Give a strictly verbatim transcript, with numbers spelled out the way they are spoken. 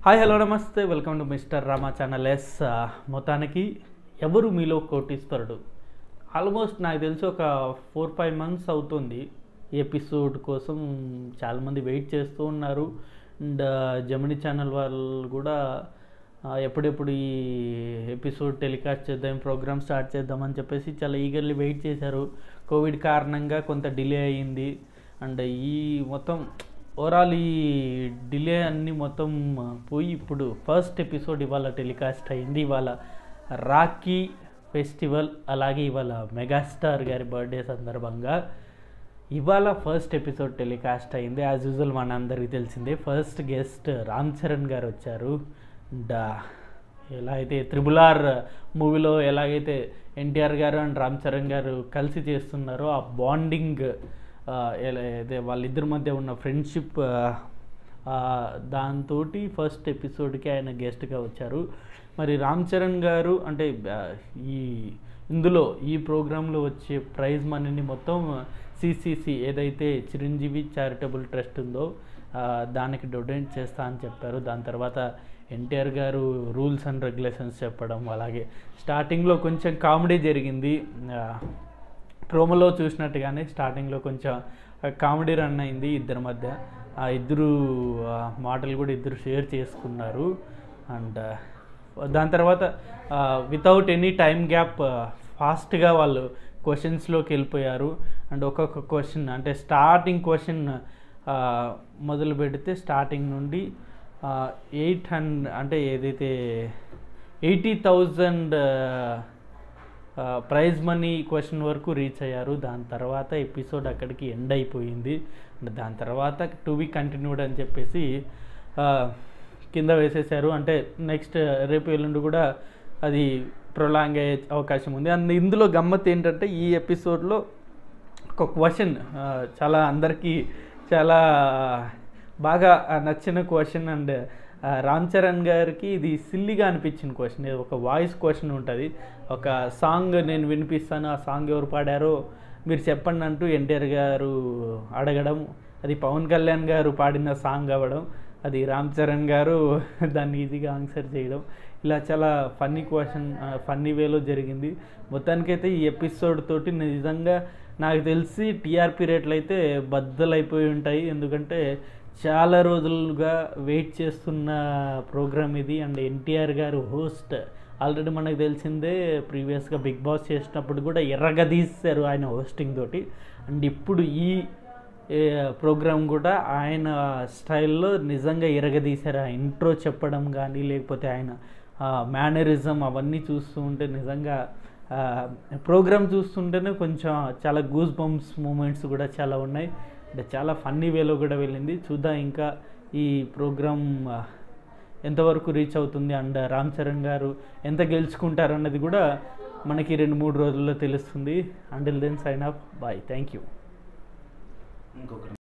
Hi hello namaste welcome to mister Rama channel. Yes మొత్తానికి ఎవరు మీలో కోటీశ్వరుడు ఆల్మోస్ట్ నాకు తెలిసి ఒక ఫోర్ ఫైవ్ మంత్స్ అవుతుంది ఈ ఎపిసోడ్ కోసం. చాలామంది వెయిట్ చేస్తూ ఉన్నారు. అండ్ జమినీ ఛానల్ వాళ్ళు కూడా ఎప్పుడెప్పుడు ఈ ఎపిసోడ్ టెలికాస్ట్ చేద్దాం, ప్రోగ్రామ్ స్టార్ట్ చేద్దామని చెప్పేసి చాలా ఈగర్లీ వెయిట్ చేశారు. కోవిడ్ కారణంగా కొంత డిలే అయ్యింది. అండ్ ఈ మొత్తం ఓవరాల్ ఈ డిలే అన్నీ మొత్తం పోయి ఇప్పుడు ఫస్ట్ ఎపిసోడ్ ఇవాళ టెలికాస్ట్ అయింది. ఇవాళ రాఖీ ఫెస్టివల్, అలాగే ఇవాళ మెగాస్టార్ గారి బర్త్డే సందర్భంగా ఇవాళ ఫస్ట్ ఎపిసోడ్ టెలికాస్ట్ అయింది. యాజ్ యూజువల్ మనందరికీ తెలిసిందే, ఫస్ట్ గెస్ట్ రామ్ చరణ్ గారు వచ్చారు. అండ్ ఎలా అయితే త్రిబుల్ ఆర్ మూవీలో ఎలాగైతే ఎన్టీఆర్ గారు అండ్ రామ్ చరణ్ గారు కలిసి చేస్తున్నారో ఆ బాండింగ్, అదే వాళ్ళిద్దరి మధ్య ఉన్న ఫ్రెండ్షిప్, దాంతో ఫస్ట్ ఎపిసోడ్కి ఆయన గెస్ట్గా వచ్చారు. మరి రామ్ చరణ్ గారు అంటే ఈ ఇందులో ఈ ప్రోగ్రాంలో వచ్చే ప్రైజ్ మనీని మొత్తం సిసిసి ఏదైతే చిరంజీవి చారిటబుల్ ట్రస్ట్ ఉందో దానికి డొనేట్ చేస్తా అని చెప్పారు. దాని తర్వాత ఎన్టీఆర్ గారు రూల్స్ అండ్ రెగ్యులేషన్స్ చెప్పడం, అలాగే స్టార్టింగ్లో కొంచెం కామెడీ జరిగింది. ప్రోమోలో చూసినట్టుగానే స్టార్టింగ్లో కొంచెం కామెడీ రన్ అయింది ఇద్దరి మధ్య. ఆ ఇద్దరు మాటలు కూడా ఇద్దరు షేర్ చేసుకున్నారు. అండ్ దాని తర్వాత వితౌట్ ఎనీ టైం గ్యాప్ ఫాస్ట్గా వాళ్ళు క్వశ్చన్స్లోకి వెళ్ళిపోయారు. అండ్ ఒక్కొక్క క్వశ్చన్ అంటే స్టార్టింగ్ క్వశ్చన్ మొదలు పెడితే స్టార్టింగ్ నుండి ఎయిట్ హండ్రెడ్ అంటే ఏదైతే eighty thousand prize money question వరకు రీచ్ అయ్యారు. దాని తర్వాత ఎపిసోడ్ అక్కడికి ఎండ్ అయిపోయింది. అండ్ దాని తర్వాత టు బి కంటిన్యూడ్ అని చెప్పేసి కింద వేసేసారు. అంటే నెక్స్ట్ రేపు ఎల్లుండి కూడా అది ప్రొలాంగ్ అయ్యే అవకాశం ఉంది. అండ్ ఇందులో గమ్మత్ ఏంటంటే ఈ ఎపిసోడ్లో ఒక క్వశ్చన్ చాలా అందరికీ చాలా బాగా నచ్చిన క్వశ్చన్. అండ్ రామ్ చరణ్ గారికి ఇది సిల్లీగా అనిపించిన క్వశ్చన్. ఒక వాయిస్ క్వశ్చన్ ఉంటుంది. ఒక సాంగ్ నేను వినిపిస్తాను, ఆ సాంగ్ ఎవరు పాడారో మీరు చెప్పండి అంటూ ఎన్టీఆర్ గారు అడగడం, అది పవన్ కళ్యాణ్ గారు పాడిన సాంగ్ అవ్వడం, అది రామ్ చరణ్ గారు దాన్ని ఈజీగా ఆన్సర్ చేయడం, ఇలా చాలా ఫన్నీ క్వశ్చన్ ఫన్నీ వేలో జరిగింది. మొత్తానికైతే ఈ ఎపిసోడ్ తోటి నిజంగా నాకు తెలిసి టీఆర్పీ రేట్లు అయితే బద్దలైపోయి ఉంటాయి. ఎందుకంటే చాలా రోజులుగా వెయిట్ చేస్తున్న ప్రోగ్రామ్ ఇది. అండ్ ఎన్టీఆర్ గారు హోస్ట్, ఆల్రెడీ మనకు తెలిసిందే ప్రీవియస్గా బిగ్ బాస్ చేసినప్పుడు కూడా ఎర్రగదీశారు ఆయన హోస్టింగ్ తోటి. అండ్ ఇప్పుడు ఈ ప్రోగ్రామ్ కూడా ఆయన స్టైల్లో నిజంగా ఎరగదీశారు. ఆ ఇంట్రో చెప్పడం కానీ, లేకపోతే ఆయన మేనరిజం అవన్నీ చూస్తూ ఉంటే నిజంగా ప్రోగ్రామ్ చూస్తుంటేనే కొంచెం చాలా గూస్ బంప్స్ మూమెంట్స్ కూడా చాలా ఉన్నాయి. అంటే చాలా ఫన్నీ వేలో కూడా వెళ్ళింది. చూద్దాం ఇంకా ఈ ప్రోగ్రామ్ ఎంతవరకు రీచ్ అవుతుంది అండ్ రామ్ చరణ్ గారు ఎంత గెలుచుకుంటారు అన్నది కూడా మనకి రెండు మూడు రోజుల్లో తెలుస్తుంది. Until then sign off, bye, thank you.